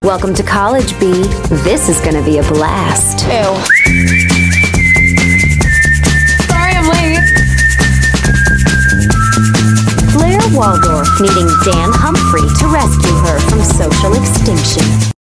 Welcome to college, B. This is gonna be a blast. Ew. Sorry I'm late. Blair Waldorf needing Dan Humphrey to rescue her from social extinction.